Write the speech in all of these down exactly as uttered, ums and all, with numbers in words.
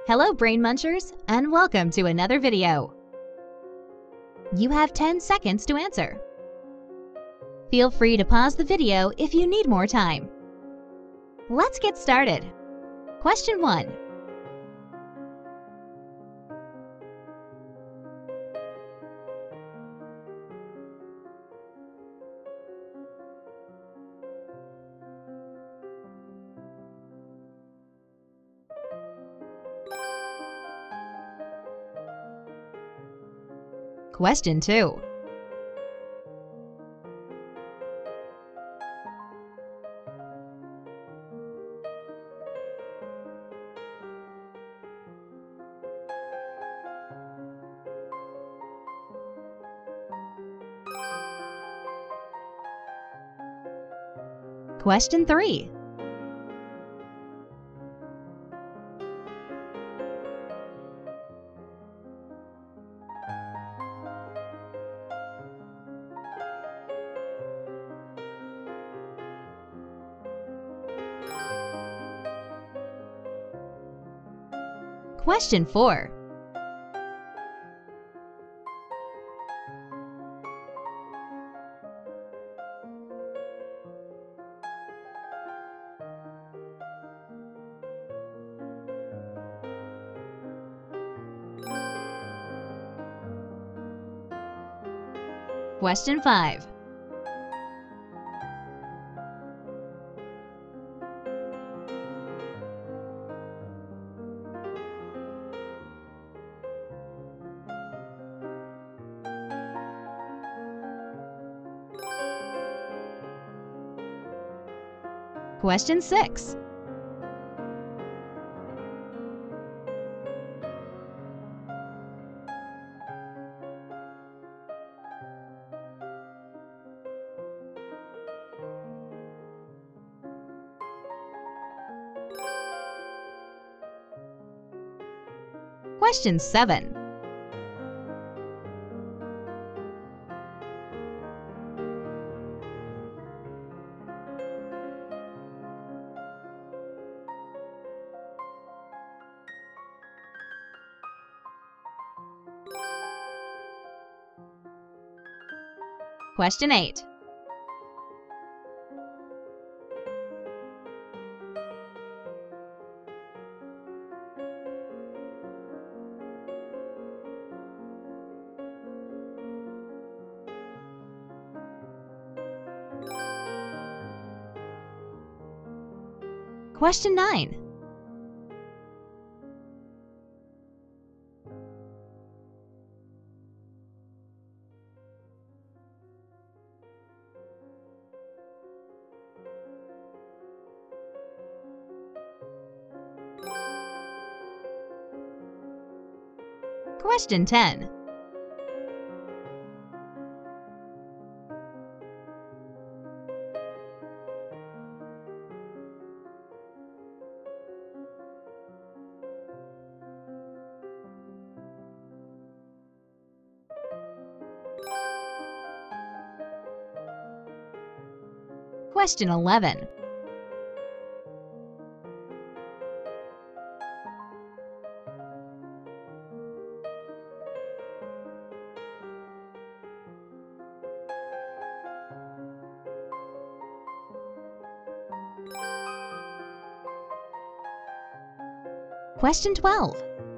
Hello Brain Munchers, and welcome to another video. You have ten seconds to answer. Feel free to pause the video if you need more time. Let's get started. Question one. Question two. Question three. Question four. Question five. Question six. Question seven. Question eight. Question nine. Question ten. Question eleven. Question twelve.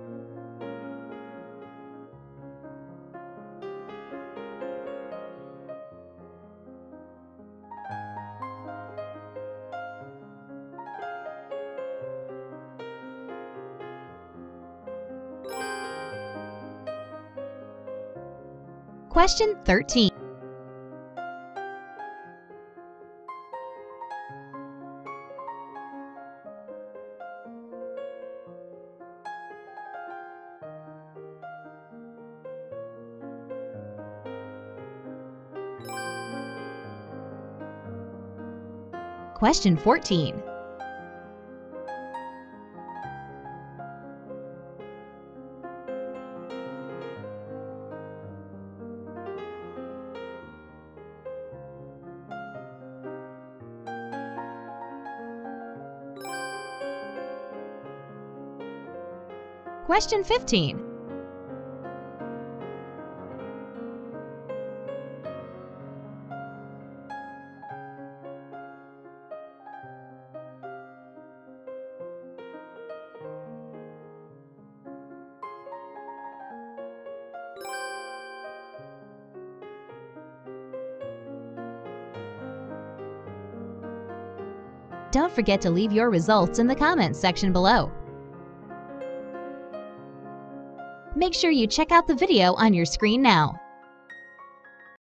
Question thirteen. Question fourteen. Question fifteen. Don't forget to leave your results in the comments section below. Make sure you check out the video on your screen now.